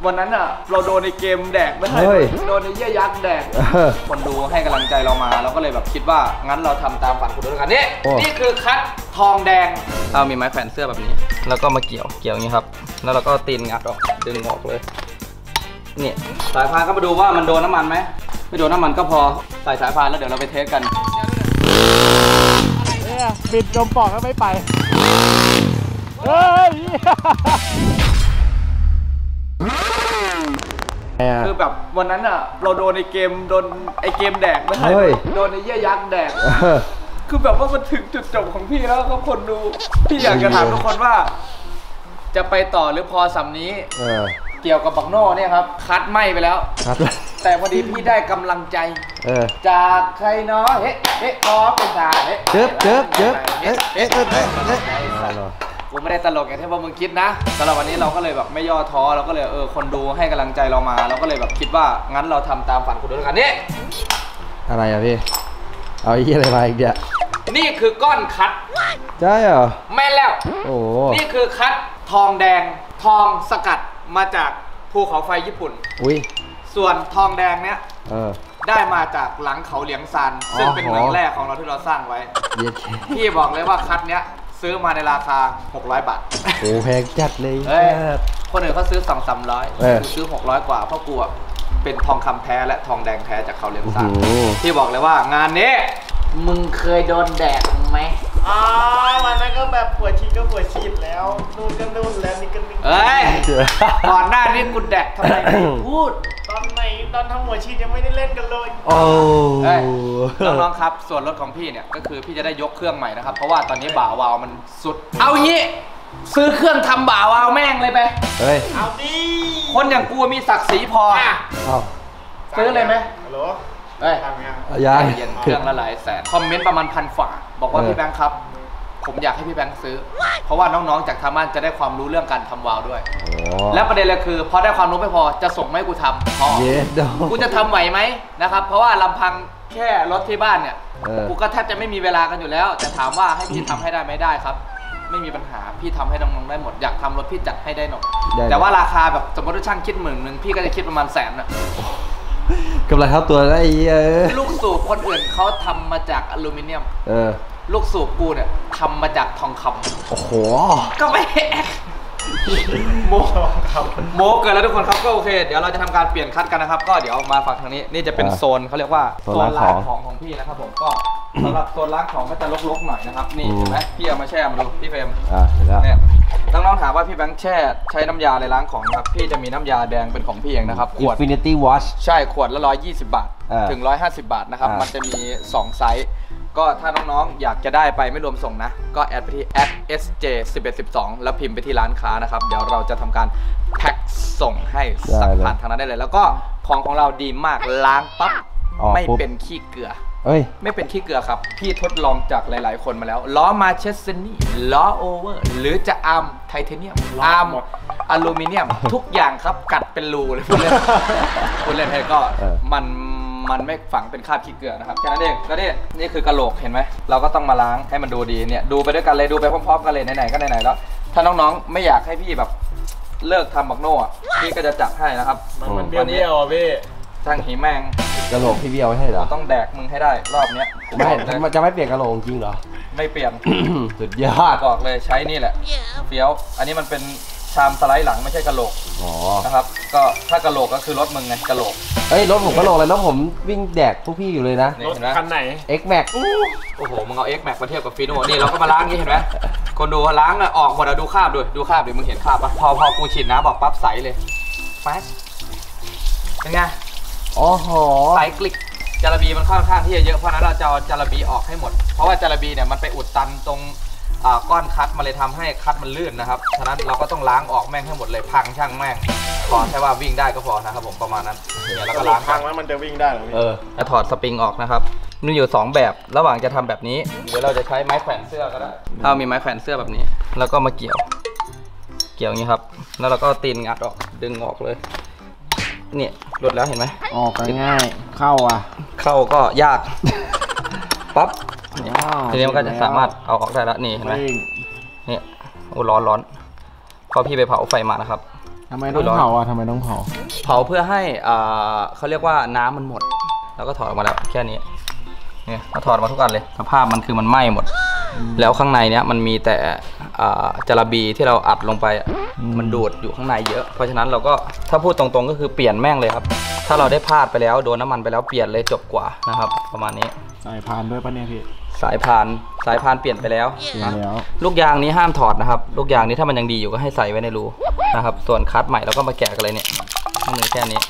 วันนั้นอ่ะเราโดนในเกมแดกไม่ใช่โดนในเยี่ยยักษ์แดกคนดูให้กำลังใจเรามาเราก็เลยแบบคิดว่างั้นเราทำตามฝันคุณด้วยกันนี่คือคัดทองแดงเอามีไม้แขวนเสื้อแบบนี้แล้วก็มาเกี่ยวอย่างนี้ครับแล้วเราก็ตีนงัดออกดึงออกเลยนี่สายพานก็มาดูว่ามันโดนน้ำมันไหมไม่โดนน้ำมันก็พอใส่สายพานแล้วเดี๋ยวเราไปเทสกันเนี่ยปิดลมปอกก็ไม่ไปเฮ้ยคือแบบวันนั้นอ่ะเราโดนในเกมโดนไอเกมแดกไม่ใช่โดนในเยี่ยยักษ์แดกคือแบบว่ามันถึงจุดจบของพี่แล้วก็คนดูพี่อยากจะถามทุกคนว่าจะไปต่อหรือพอสำนี้เกี่ยวกับบักโน่เนี่ยครับคัดไม่ไปแล้วแต่พอดีพี่ได้กำลังใจจากใครเนาะเฮ้ขอเป็นตาเจ็บกูไม่ได้ตลกอย่างที่พวกมึงคิดนะสำหรับวันนี้เราก็เลยแบบไม่ย่อท้อเราก็เลยคนดูให้กำลังใจเรามาเราก็เลยแบบคิดว่างั้นเราทำตามฝันคุณด้วยกันนี่อะไรอะพี่เอาอีกอะไรมาอีกเดี๋ยวนี่คือก้อนคัดใช่เหรอแม่แล้วโอ้นี่คือคัดทองแดงทองสกัดมาจากภูเขาไฟญี่ปุ่นส่วนทองแดงเนี้ยได้มาจากหลังเขาเหลียงซานซึ่งเป็นเมืองแรกของเราที่เราสร้างไว้พี่บอกเลยว่าคัดเนี้ยซื้อมาในราคา600 บาทโอ้แพงจัดเลยคนอื่นเขาซื้อ200-300ซื้อ600กว่าเพราะกูเป็นทองคำแท้และทองแดงแท้จากเขาเหลียงซานพี่บอกเลยว่างานนี้มึงเคยโดนแดกไหมวันนั้นก็แบบปวดชีก็ปวดชีแล้วนู่นก็นู่นแล้วนี่ก็นี่ก่อนหน้านี้กูแดกทำไมพูดตอนไหนตอนทำหัวชียังไม่ได้เล่นกันเลยน้องๆครับส่วนรถของพี่เนี่ยก็คือพี่จะได้ยกเครื่องใหม่นะครับเพราะว่าตอนนี้บ่าวาวมันสุดเอางี้ซื้อเครื่องทำบ่าวาวแม่งเลยไปเอาดิคนอย่างกูมีศักดิ์ศรีพอซื้อเลยไหมฮัลโหลยังเย็นเครื่องละหลายแสนคอมเมนต์ประมาณ1,000 ฝ่าบอกว่าพี่แบงค์ครับผมอยากให้พี่แบงค์ซื้อเพราะว่าน้องๆจากทางบ้านจะได้ความรู้เรื่องการทำวาล์วด้วยและประเด็นเลยคือพอได้ความรู้ไม่พอจะส่งให้กูทำพอกูจะทำไหวไหมนะครับเพราะว่าลำพังแค่รถที่บ้านเนี่ยกูก็แทบจะไม่มีเวลากันอยู่แล้วแต่ถามว่าให้พี่ทำให้ได้ไม่ได้ครับไม่มีปัญหาพี่ทำให้น้องๆได้หมดอยากทำรถพี่จัดให้ได้หมดแต่ว่าราคาแบบสมมติว่าช่างคิด10,000พี่ก็จะคิดประมาณ100,000นะกำไรเท่าตัวได้ลูกสูบคนอื่นเขาทำมาจากอลูมิเนียมลูกสูบกูเนี่ยทำมาจากทองคำโอ้โหก็ไม่โมเกินแล้วทุกคนครับก็โอเคเดี๋ยวเราจะทำการเปลี่ยนคัดกันนะครับก็เดี๋ยวมาฝั่งทางนี้นี่จะเป็นโซนเขาเรียกว่าโซนล้างของพี่นะครับผมก็สำหรับโซนล้างของก็จะรกๆหน่อยนะครับนี่เห็นไหมพี่เอามาแช่มาดูพี่เฟรมเนี่ยน้องๆถามว่าพี่แบงค์แช่ใช้น้ำยาอะไรล้างของครับพี่จะมีน้ำยาแดงเป็นของพี่เองนะครับขวด Infinity Wash ใช่ขวดละ120 บาทถึง150 บาทนะครับมันจะมี2ไซส์ก็ถ้าน้องๆอยากจะได้ไปไม่รวมส่งนะก็แอดไปที่ @sj1112 แล้วพิมพ์ไปที่ร้านค้านะครับเดี๋ยวเราจะทำการแพ็คส่งให้สั่งผ่านทางนั้นได้เลยแล้วก็ของเราดีมากล้างปั๊บไม่เป็นขี้เกลือไม่เป็นขี้เกลือครับพี่ทดลองจากหลายๆคนมาแล้วล้อมาเชสนี่ล้อโอเวอร์หรือจะอาร์มไทเทเนียมอาร์มอลูมิเนียมทุกอย่างครับกัดเป็นรูเลยคุณเล่นให้ก็มันไม่ฝังเป็นคราบขี้เกลือนะครับแค่นั้นเองก็นี่คือกะโหลกเห็นไหมเราก็ต้องมาล้างให้มันดูดีเนี่ยดูไปด้วยกันเลยดูไปพร้อมๆกันเลยไหนๆก็ไหนๆแล้วถ้าน้องๆไม่อยากให้พี่แบบเลิกทำบักโน่พี่ก็จะจัดให้นะครับมันเบี้ยวอ่ะพี่ช่างหีแมงกะโหลกพี่เบี้ยวให้เหรอต้องแดกมึงให้ได้รอบนี้ไม่จะไม่เปลี่ยนกะโหลกจริงเหรอไม่เปลี่ยนสุดยอดบอกเลยใช้นี่แหละเฟี้ยวอันนี้มันเป็นชามสไลด์หลังไม่ใช่กะโหลกนะครับก็ถ้ากะโหลกก็คือรถมึงไงกะโหลกรถผมกะโหลกเลยรถผมวิ่งแดกพวกพี่อยู่เลยนะรถคันไหน X Max โอ้โหมึงเอา X Max มาเทียบกับฟีโน่นี่เราก็มาล้างนี่เห็นไหมคนดูล้างออกหมดดูคราบด้วยดูคราบดิมึงเห็นคราบปะพอกูฉีดน้ำบอกปั๊บใสเลยแฟชเป็นไงใสกลิกจาระบีมันค่อนข้างที่จะเยอะเพราะนั้นเราจะเอาจาระบีออกให้หมดเพราะว่าจาระบีเนี่ยมันไปอุดตันตรงก้อนคัดมาเลยทำให้คัดมันลื่นนะครับฉะนั้นเราก็ต้องล้างออกแม่งให้หมดเลยพังช่างแม่งขอแค่ว่าวิ่งได้ก็พอนะครับผมประมาณนั้นเนี่ยแล้วก็ล้างพังแล้วมันจะวิ่งได้หรอแล้วถอดสปริงออกนะครับมีอยู่2แบบระหว่างจะทำแบบนี้เดี๋ยวเราจะใช้ไม้แขวนเสื้อก็ได้มีไม้แขวนเสื้อแบบนี้แล้วก็มาเกี่ยวอย่างนี้ครับแล้วเราก็ตีนงัดออกดึงออกเลยเนี่ยหลุดแล้วเห็นไหมออกง่ายเข้าก็ยากปั๊บทีนี้มันก็จะสามารถเอาออกได้แล้วนี่เห็นไหมเนี่ยโอ้ร้อนพอพี่ไปเผาไฟมานะครับทำไมต้องเผาอ่ะทำไมต้องเผาเผาเพื่อให้เขาเรียกว่าน้ำมันหมดแล้วก็ถอดออกมาแล้วแค่นี้เนี่ยก็ถอดมาทุกอันเลยสภาพมันคือมันไหม้หมดแล้วข้างในเนี้ยมันมีแต่จาระบีที่เราอัดลงไปมันดูดอยู่ข้างในเยอะเพราะฉะนั้นเราก็ถ้าพูดตรงๆก็คือเปลี่ยนแม่งเลยครับถ้าเราได้พลาดไปแล้วโดนน้ำมันไปแล้วเปลี่ยนเลยจบกว่านะครับประมาณนี้สายพานด้วยปะเนี่ยพี่สายพานเปลี่ยนไปแล้วลูกยางนี้ห้ามถอดนะครับลูกยางนี้ถ้ามันยังดีอยู่ก็ให้ใส่ไว้ในรูนะครับส่วนคัสใหม่เราก็มาแกะกันเลยเนี่ยมือแค่นี้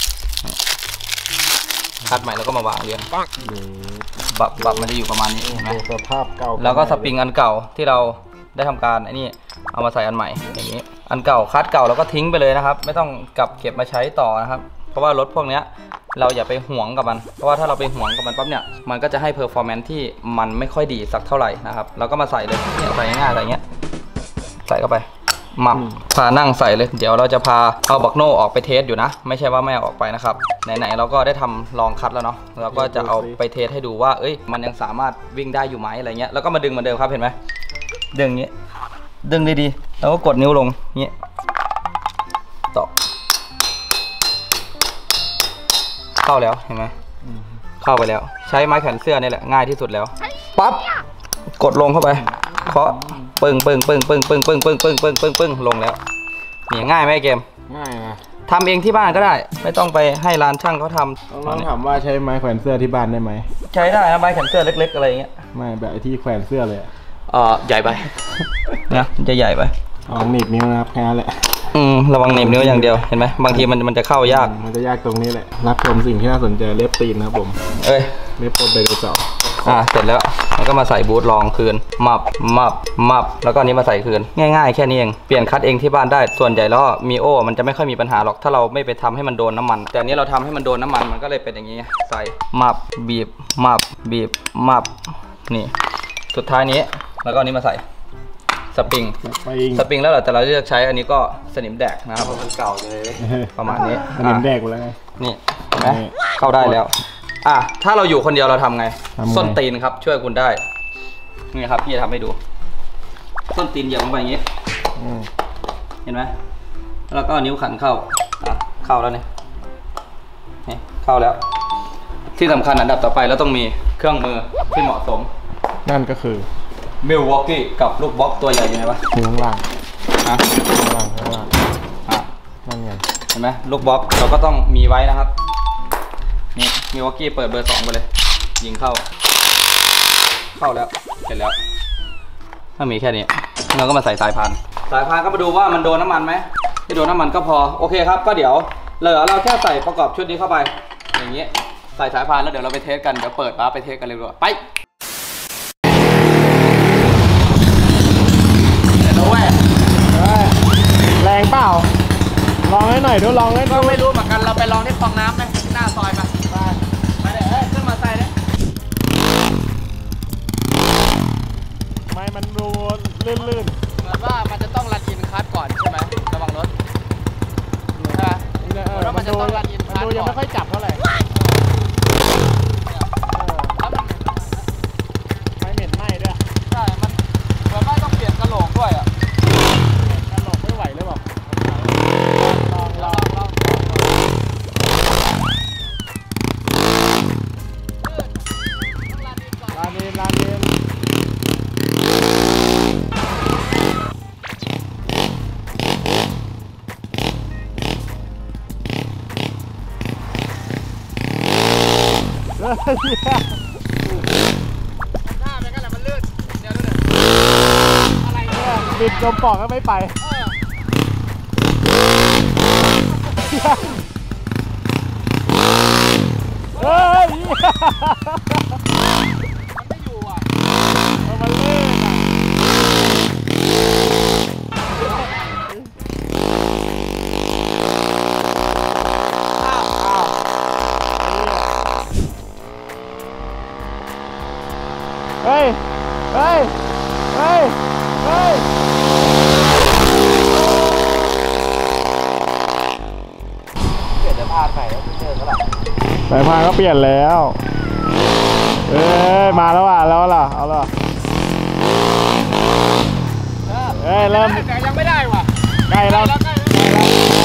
คัสใหม่แล้วก็มาวางเรียงบับมันจะอยู่ประมาณนี้เห็นไหมสภาพเก่าแล้วก็สปริงอันเก่าที่เราได้ทำการไอ้นี่เอามาใส่อันใหม่อย่างนี้อันเก่าคัสเก่าเราก็ทิ้งไปเลยนะครับไม่ต้องกลับเก็บมาใช้ต่อนะครับเพราะว่ารถพวกนี้เราอย่าไปหวงกับมันเพราะว่าถ้าเราไปหวงกับมันปั๊บเนี่ยมันก็จะให้เพอร์ฟอร์แมนซ์ที่มันไม่ค่อยดีสักเท่าไหร่นะครับเราก็มาใส่เลยเนี่ยใส่ง่ายๆอะไรเงี้ยใส่เข้าไปมับพานั่งใส่เลยเดี๋ยวเราจะพาเอาบักโน่ออกไปเทสอยู่นะไม่ใช่ว่าไม่เอาออกไปนะครับไหนๆเราก็ได้ทำลองคัดแล้วเนาะเราก็จะเอาไปเทสให้ดูว่ามันยังสามารถวิ่งได้อยู่ไหมอะไรเงี้ยแล้วก็มาดึงเหมือนเดิมครับเห็นไหมดึงอย่างนี้ดึงดีๆแล้วก็กดนิ้วลงเงี้ยต่อเข้าแล้วเห็นไหมเข้าไปแล้วใช้ไม้แขวนเสื้อนี่แหละง่ายที่สุดแล้วปั๊บกดลงเข้าไปเคาะปึ้งลงแล้วนี่ง่ายไหมเกมง่ายนะทำเองที่บ้านก็ได้ไม่ต้องไปให้ร้านช่างเขาทำต้องถามว่าใช้ไม้แขวนเสื้อที่บ้านได้ไหมใช้ได้นะไม้แขวนเสื้อเล็กๆอะไรเงี้ยไม่แบบที่แขวนเสื้อเลยใหญ่ไปนะจะใหญ่ไปหนีบนิ้วนะครับแค่นั้นแหละระวังหนีบนิ้วอย่างเดียวเห็นไหมบางทีมันจะเข้ายากมันจะยากตรงนี้แหละรับชมสิ่งที่น่าสนใจเล็บตีนนะครับผมเล็บโปรไดโนเสาร์เสร็จแล้วแล้วก็มาใส่บูทรองคืนมับแล้วก็นี้มาใส่คืนง่ายๆแค่นี้เองเปลี่ยนคัทเองที่บ้านได้ส่วนใหญ่แล้วมีโอมันจะไม่ค่อยมีปัญหาหรอกถ้าเราไม่ไปทำให้มันโดนน้ำมันแต่นี้เราทำให้มันโดนน้ำมันมันก็เลยเป็นอย่างนี้ใส่มับบีบมับนี่สุดท้ายนี้แล้วก็นี้มาใส่สปริงแล้วแต่เราเลือกใช้อันนี้ก็สนิมแดกนะครับเพราะมันเก่าเลยประมาณนี้สนิมแดกหมดแล้วไงนี่เห็นไหมเข้าได้แล้วถ้าเราอยู่คนเดียวเราทำไงส้นตีนครับช่วยคุณได้นี่ครับพี่จะทำให้ดูส้นตีนเหยียบลงไปอย่างนี้เห็นไหมแล้วก็นิ้วขันเข้าแล้วนี่เข้าแล้วที่สำคัญอันดับต่อไปเราต้องมีเครื่องมือที่เหมาะสมนั่นก็คือมิลวอกกี้กับลูกบล็อกตัวใหญ่อยู่ไหนวะข้างล่างนั่นไงเห็นไหมลูกบล็อกเราก็ต้องมีไว้นะครับนี่มิลวอกกี้เปิดเบอร์ 2ไปเลยยิงเข้าแล้วเสร็จแล้วถ้ามีแค่นี้เราก็มาใส่สายพานก็มาดูว่ามันโดนน้ำมันไหมไม่โดนน้ำมันก็พอโอเคครับก็เดี๋ยวเราแค่ใส่ประกอบชุดนี้เข้าไปอย่างนี้ใส่สายพานแล้วเดี๋ยวเราไปเทสกันเดี๋ยวเปิดไปเทสกันเลยดีกว่าไปแรงเปล่าลองให้หน่อยดูลองให้ก็ไม่รู้เหมือนกันเราไปลองที่คลองน้ำไหมหน้าซอยไปเลยขึ้นมาใส่เลยไม่มันดูลื่นเหมือนว่ามันจะต้องรันอินคัสก่อนใช่ไหมระวังรถใช่ไหมแล้วมันจะต้องรันอินคัสก่อนยังไม่ค่อยจับเท่าไหร่ไม่เหม็นไหม้ด้วยใช่มันเหมือนว่าต้องเปลี่ยนกระโหลกด้วยกระโหลกไม่ไหวเลยบอกลองลานเองหน้าเป็นกันแหละมันลื่นเดี๋ยวดูหน่อยอะไรเนี่ยบิดจมปอกก็ไม่ไปเฮ้ยมันไม่อยู่อ่ะมันลื่นเฮ้ยเปลี่ยนสายพานใหม่แล้วเจอแล้วสายพานก็เปลี่ยนแล้วมาแล้วว่ะเอาล่ะเริ่มแต่ยังไม่ได้ว่ะใกล้แล้ว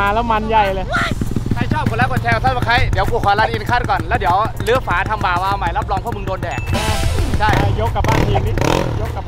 แล้วมันใหญ่เลยใครชอบกดไลค์กดแชร์กดซับสไครต์เดี๋ยวกูขอรันอินคัดก่อนแล้วเดี๋ยวเลื้อฝาทำบาร์วาใหม่รับรองพวกมึงโดนแดกใช่ยกกลับบ้านทีนี้ยกกลับ